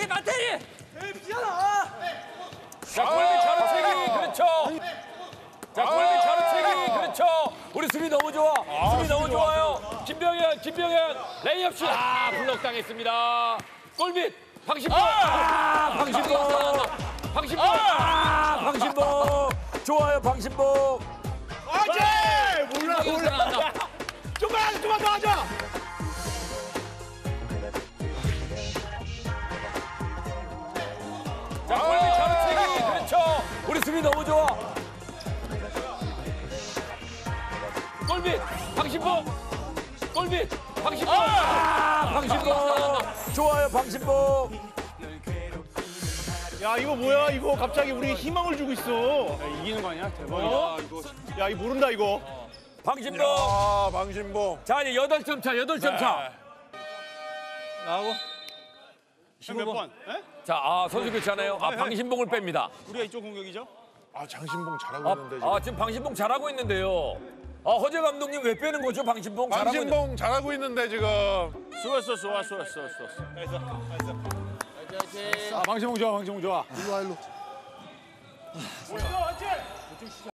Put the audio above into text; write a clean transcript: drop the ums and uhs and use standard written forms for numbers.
마테리. 미안하. 자, 골밑 자루채기. 그렇죠. 자, 골밑 자루채기. 그렇죠. 우리 수비 너무 좋아. 수비 너무 좋아요. 김병현 레이업슛. 블록 당했습니다. 골밑 방신봉. 방신봉. 방신봉. 좋아요, 방신봉. 몰라. 좀만 더 하자. 자, 골밑 자루채기. 그렇죠. 우리 수비 너무 좋아. 골밑 방신봉. 골밑 방신봉. 방신봉. 좋아요, 방신봉. 야 이거 뭐야 이거 갑자기 우리 희망을 주고 있어. 이기는 거 아니야? 대박이다. 이거. 야 이거 모른다 이거. 방신봉. 방신봉. 자, 이제 8점 차. 나하고 몇 번? 자, 선수 교체하나요? 방신봉을 뺍니다. 우리가 이쪽 공격이죠? 장신봉 잘하고 있는데 지금. 지금 방신봉 잘하고 있는데요. 허재 감독님 왜 빼는 거죠? 방신봉 잘하고 있는. 방신봉 잘하고 있는데 지금. 좋았어. 방신봉 좋아. 일로 와 일로.